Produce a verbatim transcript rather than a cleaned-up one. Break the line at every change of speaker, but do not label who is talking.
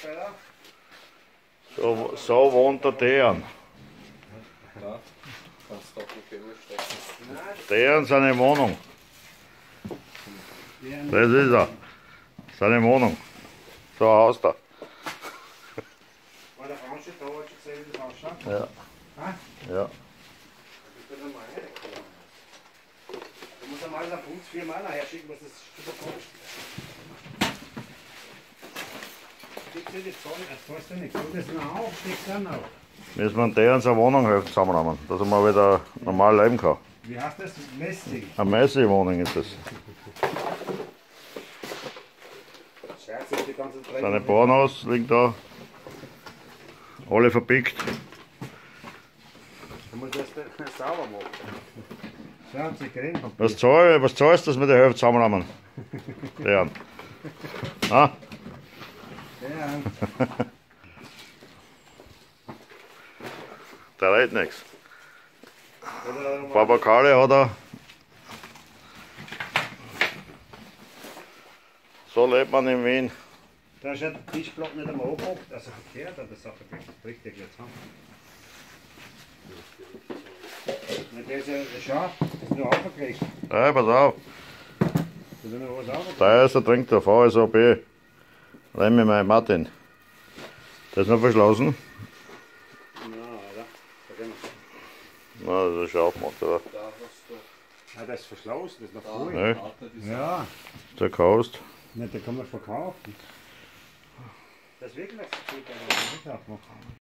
So, so wohnt der Dejan.
Da kannst du doch nicht stecken.
Dejan seine Wohnung. Das ist er. Seine Wohnung. So ein Haus da.
War der Franz da, hat schon gesehen, wie das ausschaut?
Ja.
Ah?
Ja.
Du musst einmal nach uns vier Mann herschicken, was das super kostet. Kriegst du die Zoll, das kostet nichts. Du das noch auf, steckst du dann auf.
Müssen wir Dejan seine Wohnung helfen zusammennehmen, dass er mal wieder normal leben kann.
Wie heißt das? Messing.
Eine Messi-Wohnung ist das.
Scherz, ist die ganze Dreck.
Seine Pornos liegen da. Alle verpickt.
Du musst das sauber machen. Schaut sich drin.
Was, zahl, was zahlst du, dass wir die Hälfte zusammennehmen? Dejan. Ah?
Ja.
Der redet nichts. Babakale hat er. So lebt man in Wien.
Da ist ja der Tischblock nicht einmal abgehakt, also verkehrt, aber das hat er richtig jetzt haben. Der ist ja, schau, das ist nur aufgekriegt.
Ja, pass auf.
Da ist noch was aufgekriegt.
Da ist der trinkt der V S A B. Remi mein Martin. Das ist noch verschlossen. Na, das ist schon aufgemacht, oder?
Da hast du.
Ah, das ist verschlossen, das ist noch
Da,
voll.
Ja.
Warte, die
Ja,
Der kaust.
na, da kann man verkaufen. Das ist wirklich so gut, aber nicht aufmachen.